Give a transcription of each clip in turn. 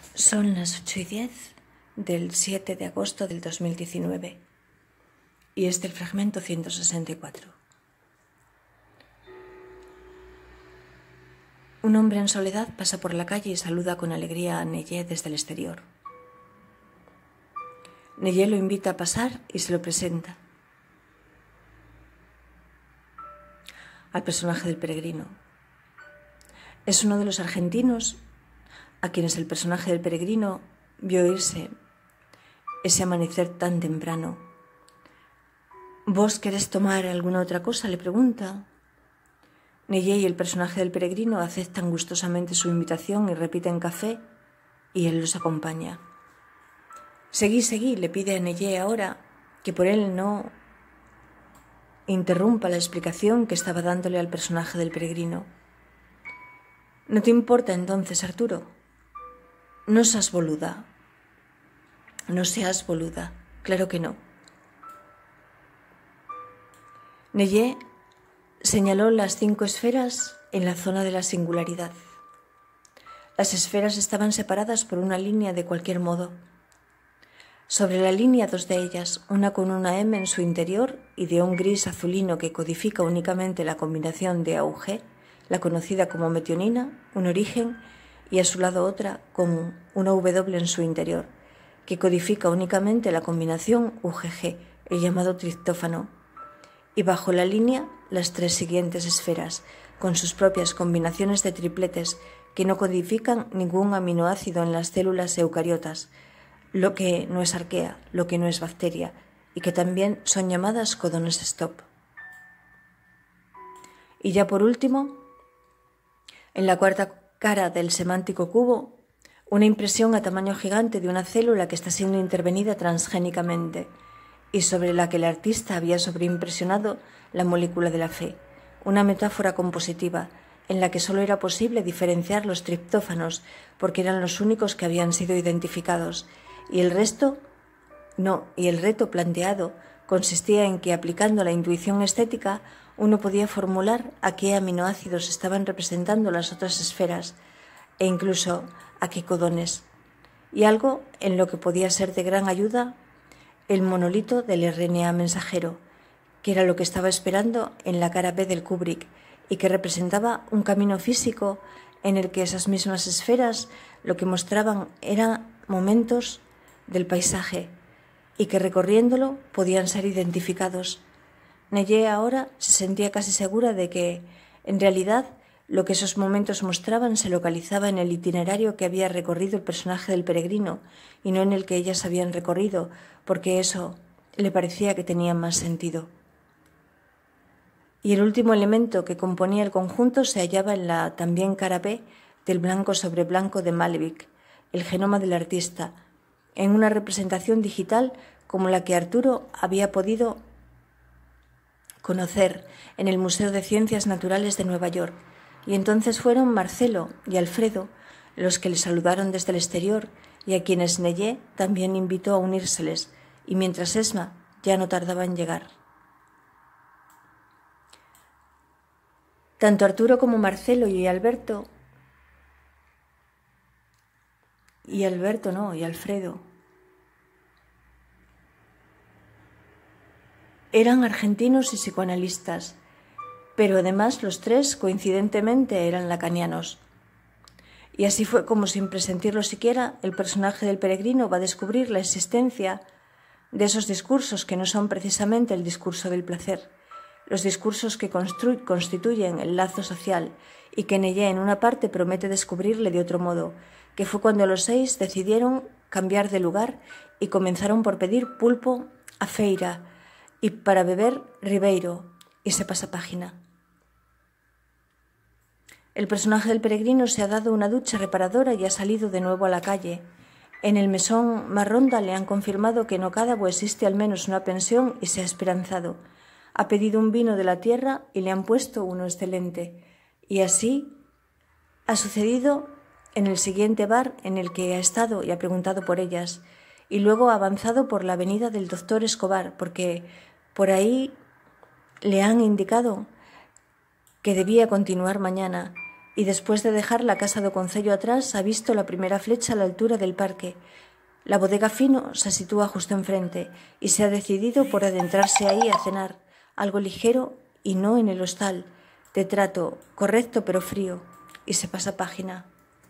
Son las 8:10 del 7 de agosto del 2019 y este es el fragmento 164. Un hombre en soledad pasa por la calle y saluda con alegría a Neye desde el exterior. Neye lo invita a pasar y se lo presenta al personaje del peregrino. Es uno de los argentinos a quienes el personaje del peregrino vio irse ese amanecer tan temprano. ¿Vos querés tomar alguna otra cosa?, le pregunta. Neye y el personaje del peregrino aceptan gustosamente su invitación y repiten café, y él los acompaña. Seguí, le pide a Neye ahora, que por él no interrumpa la explicación que estaba dándole al personaje del peregrino. ¿No te importa entonces, Arturo? No seas boluda. No seas boluda. Claro que no. Neye señaló las 5 esferas en la zona de la singularidad. Las esferas estaban separadas por una línea de cualquier modo. Sobre la línea, 2 de ellas, una con una M en su interior y de un gris azulino que codifica únicamente la combinación de AUG, la conocida como metionina, un origen, y a su lado otra con una W en su interior, que codifica únicamente la combinación UGG, el llamado triptófano. Y bajo la línea, las 3 siguientes esferas, con sus propias combinaciones de tripletes que no codifican ningún aminoácido en las células eucariotas, lo que no es arquea, lo que no es bacteria, y que también son llamadas codones stop. Y ya por último, en la cuarta cara del semántico cubo, una impresión a tamaño gigante de una célula que está siendo intervenida transgénicamente y sobre la que el artista había sobreimpresionado la molécula de la fe, una metáfora compositiva en la que solo era posible diferenciar los triptófanos porque eran los únicos que habían sido identificados, y el resto no, y el reto planteado consistía en que, aplicando la intuición estética, uno podía formular a qué aminoácidos estaban representando las otras esferas e incluso a qué codones, y algo en lo que podía ser de gran ayuda el monolito del RNA mensajero, que era lo que estaba esperando en la cara B del Kubrick y que representaba un camino físico en el que esas mismas esferas lo que mostraban eran momentos del paisaje y que recorriéndolo podían ser identificados. Neye ahora se sentía casi segura de que, en realidad, lo que esos momentos mostraban se localizaba en el itinerario que había recorrido el personaje del peregrino y no en el que ellas habían recorrido, porque eso le parecía que tenía más sentido. Y el último elemento que componía el conjunto se hallaba en la también cara B del blanco sobre blanco de Malevich, el genoma del artista, en una representación digital como la que Arturo había podido conocer en el Museo de Ciencias Naturales de Nueva York, y entonces fueron Marcelo y Alfredo los que le saludaron desde el exterior y a quienes Neye también invitó a unírseles, y mientras Esma ya no tardaba en llegar. Tanto Arturo como Marcelo y Alfredo eran argentinos y psicoanalistas, pero además los 3 coincidentemente eran lacanianos. Y así fue como, sin presentirlo siquiera, el personaje del peregrino va a descubrir la existencia de esos discursos que no son precisamente el discurso del placer, los discursos que constituyen el lazo social y que Neye en una parte promete descubrirle de otro modo, que fue cuando los 6 decidieron cambiar de lugar y comenzaron por pedir pulpo a Feira y para beber Ribeiro, y se pasa página. El personaje del peregrino se ha dado una ducha reparadora y ha salido de nuevo a la calle. En el mesón Marronda le han confirmado que en Ocádabo existe al menos una pensión y se ha esperanzado. Ha pedido un vino de la tierra y le han puesto uno excelente. Y así ha sucedido en el siguiente bar en el que ha estado y ha preguntado por ellas. Y luego ha avanzado por la avenida del Doctor Escobar, porque por ahí le han indicado que debía continuar mañana y después de dejar la casa do Concello atrás ha visto la primera flecha a la altura del parque. La bodega Fino se sitúa justo enfrente y se ha decidido por adentrarse ahí a cenar, algo ligero y no en el hostal, de trato correcto pero frío, y se pasa página.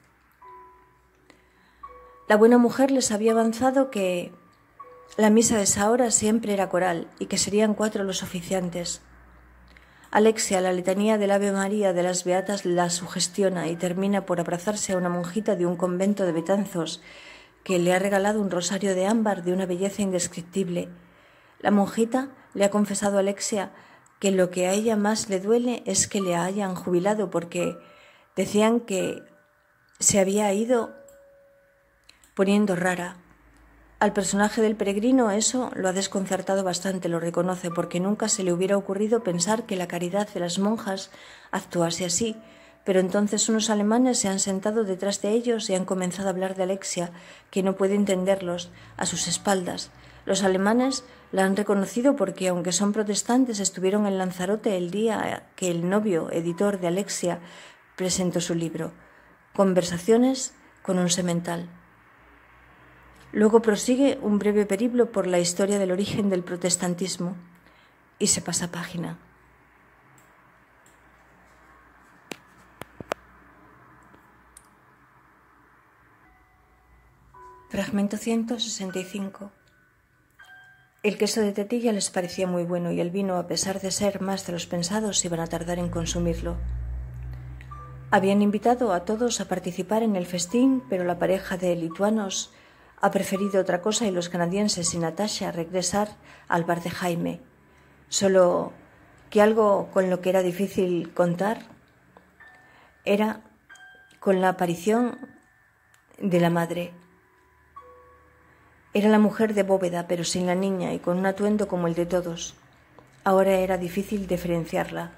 La buena mujer les había avanzado que la misa de esa hora siempre era coral y que serían 4 los oficiantes. Alexia, la letanía del Ave María de las Beatas, la sugestiona y termina por abrazarse a una monjita de un convento de Betanzos que le ha regalado un rosario de ámbar de una belleza indescriptible. La monjita le ha confesado a Alexia que lo que a ella más le duele es que le hayan jubilado porque decían que se había ido poniendo rara. Al personaje del peregrino eso lo ha desconcertado bastante, lo reconoce, porque nunca se le hubiera ocurrido pensar que la caridad de las monjas actuase así. Pero entonces unos alemanes se han sentado detrás de ellos y han comenzado a hablar de Alexia, que no puede entenderlos, a sus espaldas. Los alemanes la han reconocido porque, aunque son protestantes, estuvieron en Lanzarote el día que el novio editor de Alexia presentó su libro, Conversaciones con un semental. Luego prosigue un breve periplo por la historia del origen del protestantismo y se pasa página. Fragmento 165. El queso de tetilla les parecía muy bueno y el vino, a pesar de ser más de los pensados, iban a tardar en consumirlo. Habían invitado a todos a participar en el festín, pero la pareja de lituanos ha preferido otra cosa y los canadienses y Natasha regresar al bar de Jaime. Solo que algo con lo que era difícil contar era con la aparición de la madre. Era la mujer de Bóveda, pero sin la niña y con un atuendo como el de todos. Ahora era difícil diferenciarla.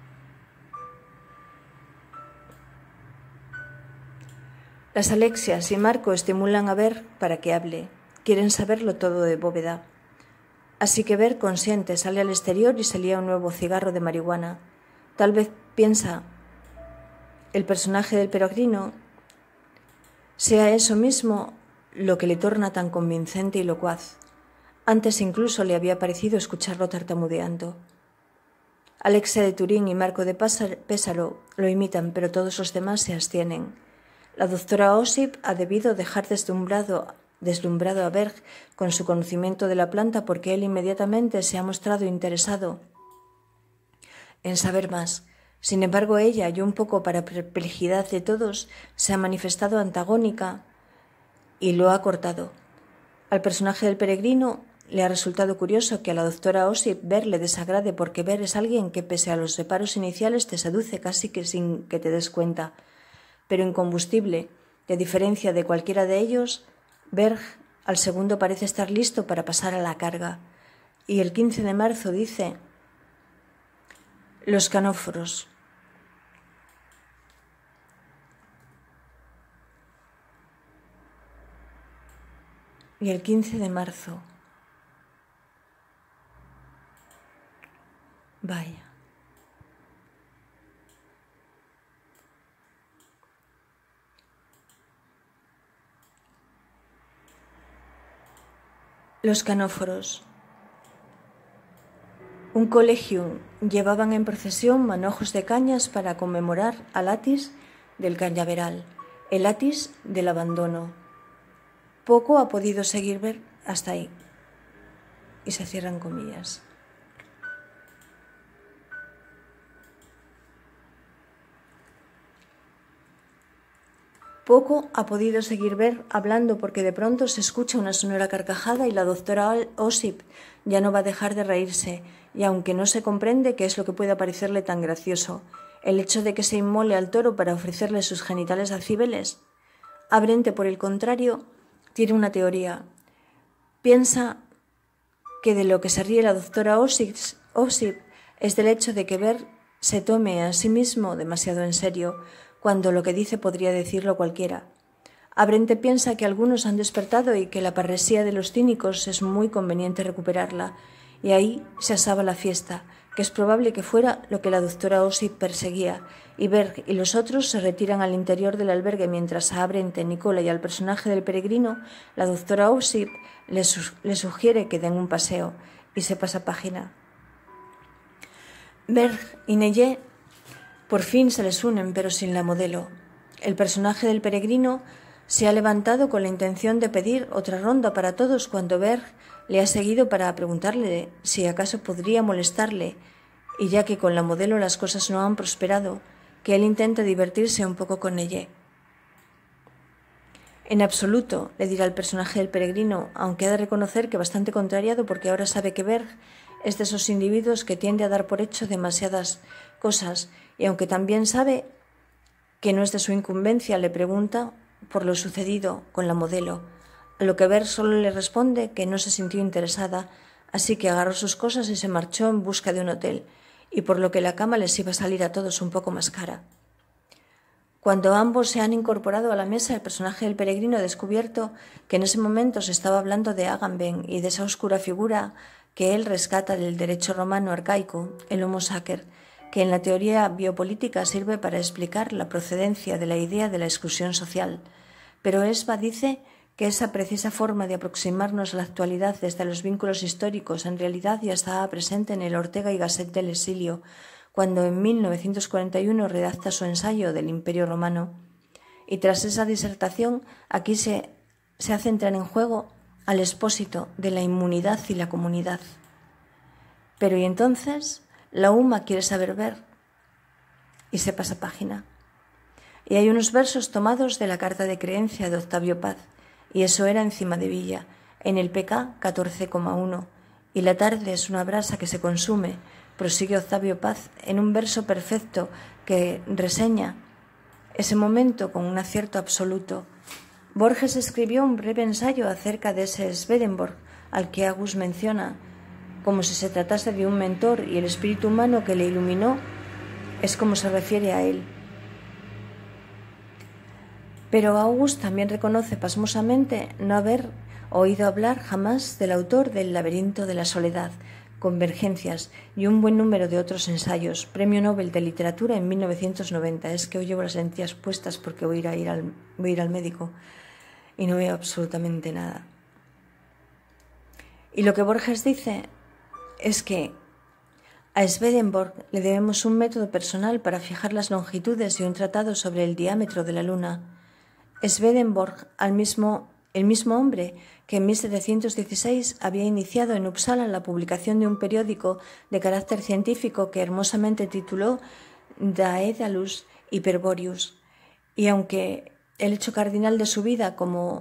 Las Alexias y Marco estimulan a Ver para que hable. Quieren saberlo todo de Bóveda. Así que Ver consiente, sale al exterior y se lía un nuevo cigarro de marihuana. Tal vez piensa el personaje del peregrino sea eso mismo lo que le torna tan convincente y locuaz. Antes incluso le había parecido escucharlo tartamudeando. Alexia de Turín y Marco de Pésaro lo imitan, pero todos los demás se abstienen. La doctora Osip ha debido dejar deslumbrado a Berg con su conocimiento de la planta porque él inmediatamente se ha mostrado interesado en saber más. Sin embargo, ella, y un poco para perplejidad de todos, se ha manifestado antagónica y lo ha cortado. Al personaje del peregrino le ha resultado curioso que a la doctora Osip Ver le desagrade porque Ver es alguien que, pese a los reparos iniciales, te seduce casi que sin que te des cuenta. Pero incombustible, y a diferencia de cualquiera de ellos, Berg al segundo parece estar listo para pasar a la carga. Y el 15 de marzo dice: los canóforos. Y el 15 de marzo. Vaya. Los canóforos. Un colegium llevaban en procesión manojos de cañas para conmemorar al Atis del cañaveral, el Atis del abandono. Poco ha podido seguir Ver hasta ahí. Y se cierran comillas. Poco ha podido seguir Ver hablando porque de pronto se escucha una sonora carcajada y la doctora Osip ya no va a dejar de reírse, y aunque no se comprende qué es lo que puede parecerle tan gracioso, el hecho de que se inmole al toro para ofrecerle sus genitales a Cibeles, Abrente, por el contrario, tiene una teoría. Piensa que de lo que se ríe la doctora Osip es del hecho de que Ver se tome a sí mismo demasiado en serio, cuando lo que dice podría decirlo cualquiera. Abrente piensa que algunos han despertado y que la parresía de los cínicos es muy conveniente recuperarla, y ahí se asaba la fiesta, que es probable que fuera lo que la doctora Osip perseguía, y Berg y los otros se retiran al interior del albergue mientras a Abrente, Nicola y al personaje del peregrino, la doctora Osip les sugiere que den un paseo, y se pasa página. Berg y Neye por fin se les unen, pero sin la modelo. El personaje del peregrino se ha levantado con la intención de pedir otra ronda para todos cuando Berg le ha seguido para preguntarle si acaso podría molestarle, y ya que con la modelo las cosas no han prosperado, que él intenta divertirse un poco con ella. En absoluto, le dirá el personaje del peregrino, aunque ha de reconocer que bastante contrariado porque ahora sabe que Berg es de esos individuos que tiende a dar por hecho demasiadas cosas, y aunque también sabe que no es de su incumbencia, le pregunta por lo sucedido con la modelo, a lo que Berg solo le responde que no se sintió interesada, así que agarró sus cosas y se marchó en busca de un hotel, y por lo que la cama les iba a salir a todos un poco más cara. Cuando ambos se han incorporado a la mesa, el personaje del peregrino ha descubierto que en ese momento se estaba hablando de Agamben y de esa oscura figura que él rescata del derecho romano arcaico, el homo sacer, que en la teoría biopolítica sirve para explicar la procedencia de la idea de la exclusión social. Pero Esba dice que esa precisa forma de aproximarnos a la actualidad desde los vínculos históricos en realidad ya estaba presente en el Ortega y Gasset del exilio, cuando en 1941 redacta su ensayo del Imperio Romano. Y tras esa disertación, aquí se hace entrar en juego al expósito de la inmunidad y la comunidad. Pero ¿y entonces? La UMA quiere saber ver. Y se pasa página. Y hay unos versos tomados de la carta de creencia de Octavio Paz, y eso era encima de Villa, en el PK 14,1. Y la tarde es una brasa que se consume, prosigue Octavio Paz en un verso perfecto que reseña ese momento con un acierto absoluto. Borges escribió un breve ensayo acerca de ese Swedenborg al que August menciona, como si se tratase de un mentor, y el espíritu humano que le iluminó es como se refiere a él. Pero August también reconoce pasmosamente no haber oído hablar jamás del autor del Laberinto de la Soledad, Convergencias y un buen número de otros ensayos, Premio Nobel de Literatura en 1990. Es que hoy llevo las lentillas puestas porque voy a ir al médico y no veo absolutamente nada. Y lo que Borges dice es que a Swedenborg le debemos un método personal para fijar las longitudes y un tratado sobre el diámetro de la luna. Swedenborg, el mismo hombre que en 1716 había iniciado en Uppsala la publicación de un periódico de carácter científico que hermosamente tituló Daedalus Hyperboreus, y aunque el hecho cardinal de su vida, como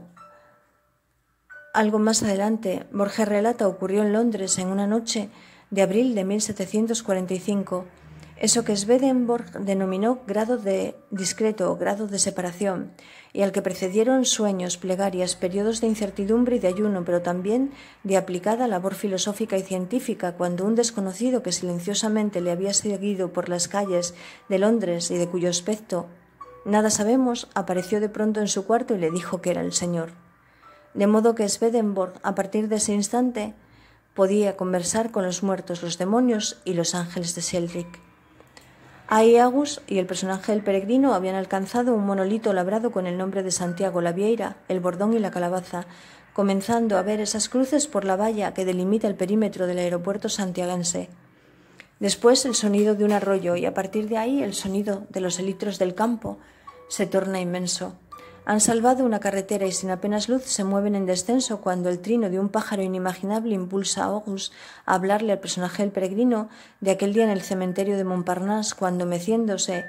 algo más adelante Borges relata, ocurrió en Londres en una noche de abril de 1745, eso que Swedenborg denominó grado de discreto o grado de separación, y al que precedieron sueños, plegarias, periodos de incertidumbre y de ayuno, pero también de aplicada labor filosófica y científica, cuando un desconocido que silenciosamente le había seguido por las calles de Londres y de cuyo aspecto nada sabemos, apareció de pronto en su cuarto y le dijo que era el Señor. De modo que Swedenborg, a partir de ese instante, podía conversar con los muertos, los demonios y los ángeles de Sheldrick. Ahí August y el personaje del peregrino habían alcanzado un monolito labrado con el nombre de Santiago, la vieira, el bordón y la calabaza, comenzando a ver esas cruces por la valla que delimita el perímetro del aeropuerto santiaguense. Después el sonido de un arroyo y a partir de ahí el sonido de los elitros del campo se torna inmenso. Han salvado una carretera y sin apenas luz se mueven en descenso cuando el trino de un pájaro inimaginable impulsa a August a hablarle al personaje del peregrino de aquel día en el cementerio de Montparnasse, cuando, meciéndose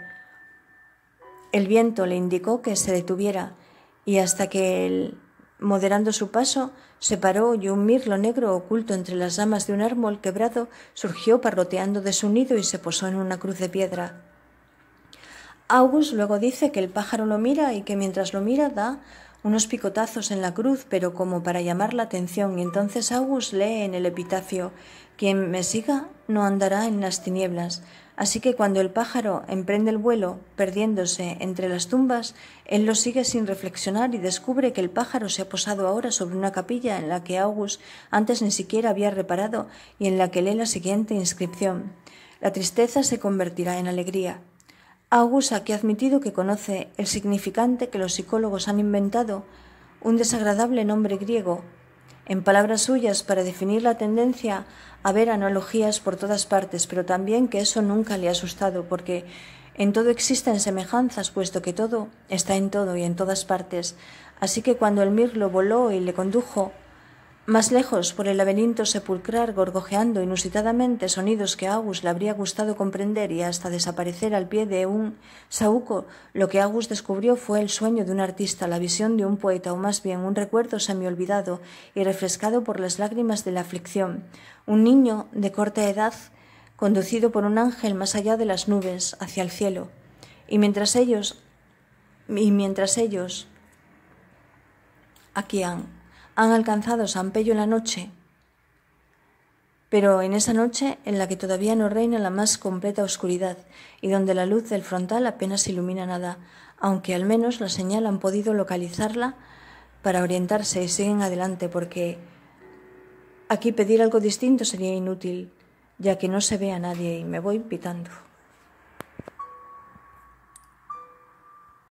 el viento, le indicó que se detuviera, y hasta que él, moderando su paso, se paró y un mirlo negro oculto entre las ramas de un árbol quebrado surgió parloteando de su nido y se posó en una cruz de piedra. August luego dice que el pájaro lo mira y que mientras lo mira da unos picotazos en la cruz, pero como para llamar la atención, y entonces August lee en el epitafio: «Quien me siga no andará en las tinieblas». Así que cuando el pájaro emprende el vuelo, perdiéndose entre las tumbas, él lo sigue sin reflexionar y descubre que el pájaro se ha posado ahora sobre una capilla en la que August antes ni siquiera había reparado y en la que lee la siguiente inscripción: La tristeza se convertirá en alegría. August aquí ha admitido que conoce el significante que los psicólogos han inventado, un desagradable nombre griego, en palabras suyas, para definir la tendencia a ver analogías por todas partes, pero también que eso nunca le ha asustado, porque en todo existen semejanzas, puesto que todo está en todo y en todas partes. Así que cuando el mirlo voló y le condujo más lejos por el laberinto sepulcral, gorgojeando inusitadamente sonidos que a August le habría gustado comprender y hasta desaparecer al pie de un saúco, lo que August descubrió fue el sueño de un artista, la visión de un poeta, o más bien un recuerdo semiolvidado y refrescado por las lágrimas de la aflicción. Un niño de corta edad, conducido por un ángel más allá de las nubes, hacia el cielo. Y mientras ellos aquí han alcanzado San Pello en la noche, pero en esa noche en la que todavía no reina la más completa oscuridad y donde la luz del frontal apenas ilumina nada, aunque al menos la señal han podido localizarla para orientarse y siguen adelante, porque aquí pedir algo distinto sería inútil, ya que no se ve a nadie y me voy pitando.